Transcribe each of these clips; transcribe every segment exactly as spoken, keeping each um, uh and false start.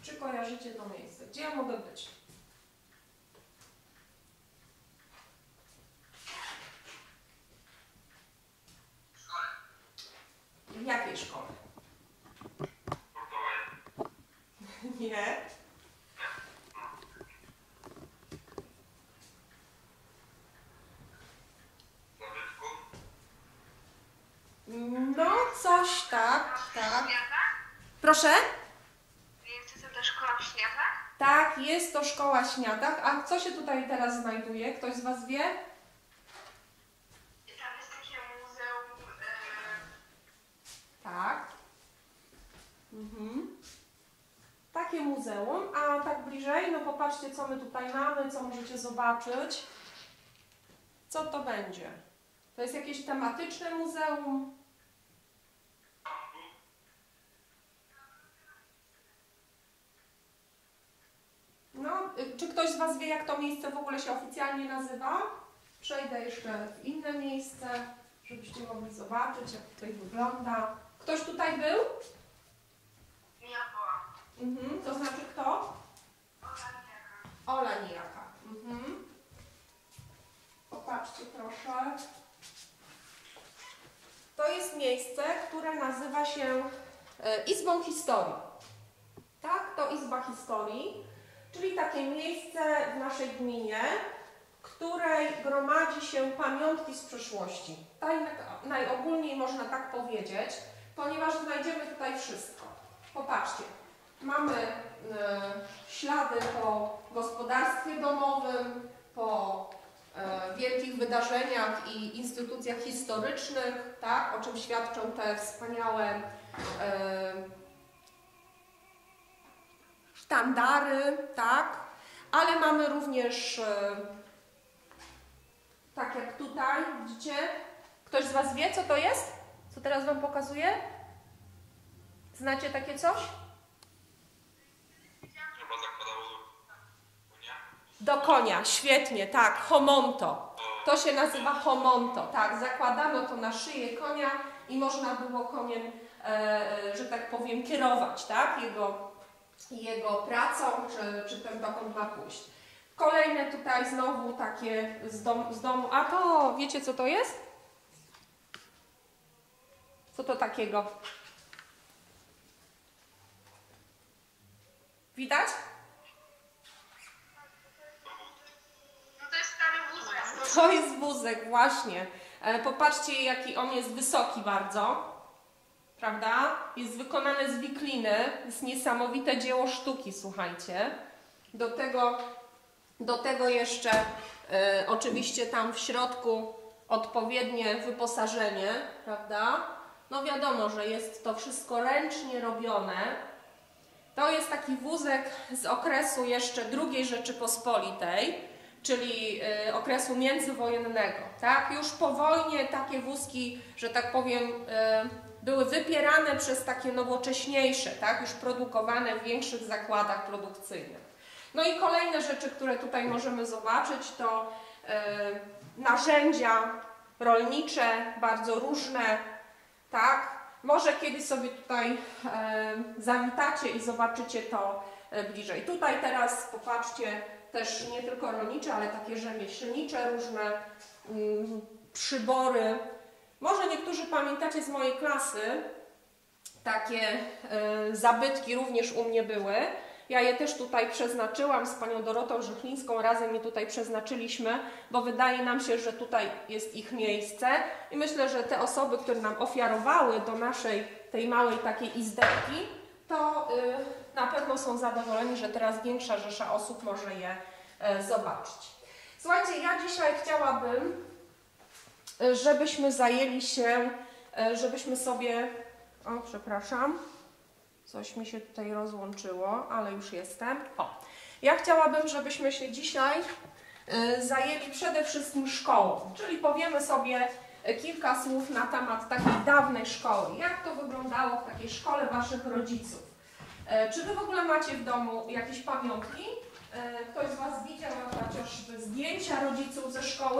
Czy kojarzycie to miejsce? Gdzie ja mogę być? W szkole. W jakiej szkole? Sportowej. Nie. No, coś tak, tak. Proszę? Jest to szkoła w Śniadach? Tak, jest to szkoła Śniadach. A co się tutaj teraz znajduje? Ktoś z Was wie? Tam jest takie muzeum. Yy... Tak. Mhm. Takie muzeum. A tak bliżej, no popatrzcie, co my tutaj mamy, co możecie zobaczyć. Co to będzie? To jest jakieś tematyczne muzeum? No, czy ktoś z Was wie, jak to miejsce w ogóle się oficjalnie nazywa? Przejdę jeszcze w inne miejsce, żebyście mogli zobaczyć, jak tutaj wygląda. Ktoś tutaj był? Ja byłam. Mhm. To znaczy kto? Ola Nijaka. Ola Nijaka. Mhm. Popatrzcie proszę. To jest miejsce, które nazywa się e, Izbą Historii. Tak, to Izba Historii, czyli takie miejsce w naszej gminie, w której gromadzi się pamiątki z przeszłości. Tak, najogólniej można tak powiedzieć, ponieważ znajdziemy tutaj wszystko. Popatrzcie, mamy e, ślady po gospodarstwie domowym, po e, wielkich wydarzeniach i instytucjach historycznych, tak, o czym świadczą te wspaniałe e, sztandary, tak, ale mamy również, e, tak jak tutaj, widzicie, ktoś z Was wie, co to jest? Co teraz Wam pokazuję? Znacie takie coś? Chyba zakładało konia. Do konia, świetnie, tak, homonto. To się nazywa homonto, tak, zakładano to na szyję konia i można było koniem, e, że tak powiem, kierować, tak, jego, jego pracą, czy, czy tym, dokąd ma pójść. Kolejne tutaj znowu takie z, dom, z domu, a to wiecie, co to jest? Co to takiego? Widać? No to jest stary wózek. To jest wózek, właśnie. E, popatrzcie, jaki on jest wysoki bardzo, prawda? Jest wykonany z wikliny, jest niesamowite dzieło sztuki, słuchajcie. Do tego, do tego jeszcze e, oczywiście tam w środku odpowiednie wyposażenie, prawda? No wiadomo, że jest to wszystko ręcznie robione. To jest taki wózek z okresu jeszcze drugiej Rzeczypospolitej, czyli y, okresu międzywojennego. Tak? Już po wojnie takie wózki, że tak powiem, y, były wypierane przez takie nowocześniejsze, tak? Już produkowane w większych zakładach produkcyjnych. No i kolejne rzeczy, które tutaj możemy zobaczyć, to y, narzędzia rolnicze, bardzo różne, tak? Może kiedyś sobie tutaj e, zawitacie i zobaczycie to e, bliżej. Tutaj teraz popatrzcie, też nie tylko rolnicze, ale takie rzemieślnicze, różne mm, przybory. Może niektórzy pamiętacie z mojej klasy, takie e, zabytki również u mnie były. Ja je też tutaj przeznaczyłam z panią Dorotą Żychlińską, razem je tutaj przeznaczyliśmy, bo wydaje nam się, że tutaj jest ich miejsce i myślę, że te osoby, które nam ofiarowały do naszej, tej małej takiej izdebki, to y, na pewno są zadowoleni, że teraz większa rzesza osób może je y, zobaczyć. Słuchajcie, ja dzisiaj chciałabym, y, żebyśmy zajęli się, y, żebyśmy sobie, o przepraszam, coś mi się tutaj rozłączyło, ale już jestem. O, ja chciałabym, żebyśmy się dzisiaj y, zajęli przede wszystkim szkołą, czyli powiemy sobie kilka słów na temat takiej dawnej szkoły. Jak to wyglądało w takiej szkole Waszych rodziców? Y, czy Wy w ogóle macie w domu jakieś pamiątki? Y, ktoś z Was widział chociażby zdjęcia rodziców ze szkoły?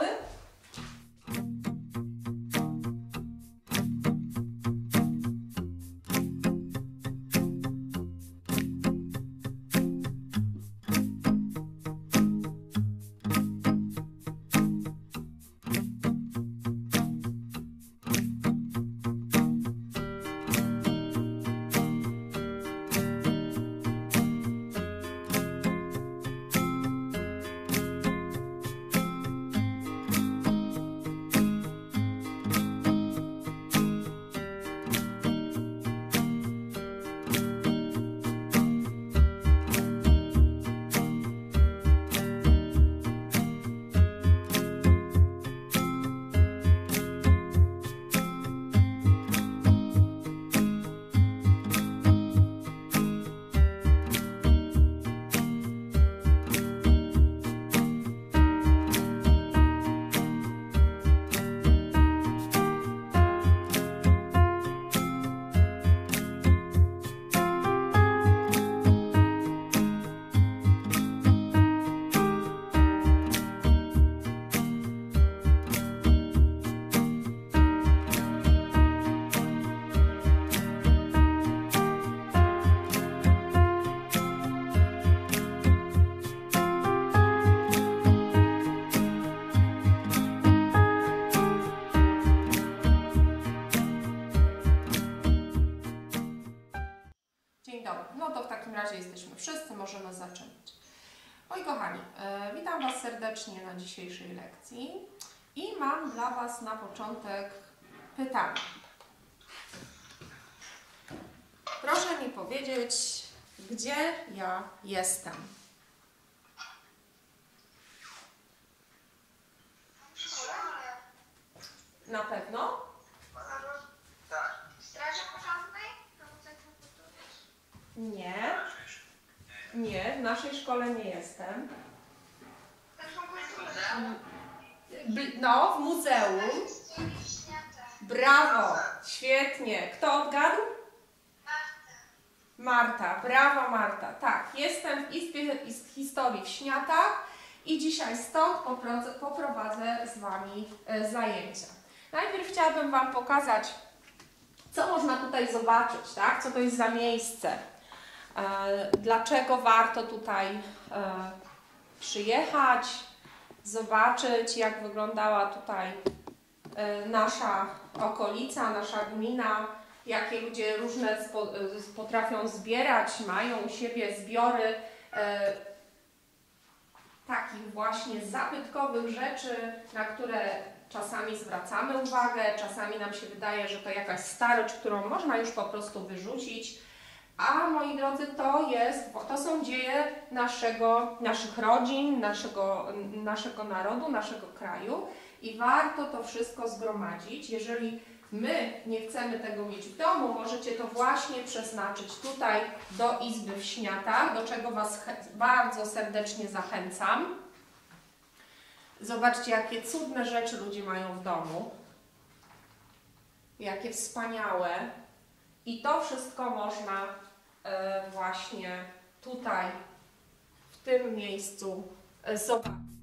No to w takim razie jesteśmy wszyscy, możemy zaczynać. Moi kochani, e, witam Was serdecznie na dzisiejszej lekcji i mam dla Was na początek pytanie. Proszę mi powiedzieć, gdzie ja jestem? Na pewno? Tak. W straży pożarnej? Nie. Nie, w naszej szkole nie jestem. Bl- No, w muzeum. Brawo, świetnie. Kto odgadł? Marta, brawa Marta. Tak, jestem w Izbie His- Historii w Śniatach i dzisiaj stąd poprowadzę, poprowadzę z Wami e, zajęcia. Najpierw chciałabym Wam pokazać, co można tutaj zobaczyć, tak? Co to jest za miejsce, e, dlaczego warto tutaj e, przyjechać, zobaczyć, jak wyglądała tutaj e, nasza okolica, nasza gmina, jakie ludzie różne spo, potrafią zbierać, mają u siebie zbiory e, takich właśnie zabytkowych rzeczy, na które czasami zwracamy uwagę, czasami nam się wydaje, że to jakaś starość, którą można już po prostu wyrzucić. A moi drodzy, to jest, to są dzieje naszego, naszych rodzin, naszego, naszego narodu, naszego kraju i warto to wszystko zgromadzić. Jeżeli my nie chcemy tego mieć w domu, możecie to właśnie przeznaczyć tutaj do Izby w Śniatach, do czego Was bardzo serdecznie zachęcam. Zobaczcie, jakie cudne rzeczy ludzie mają w domu. Jakie wspaniałe. I to wszystko można e, właśnie tutaj, w tym miejscu e, zobaczyć.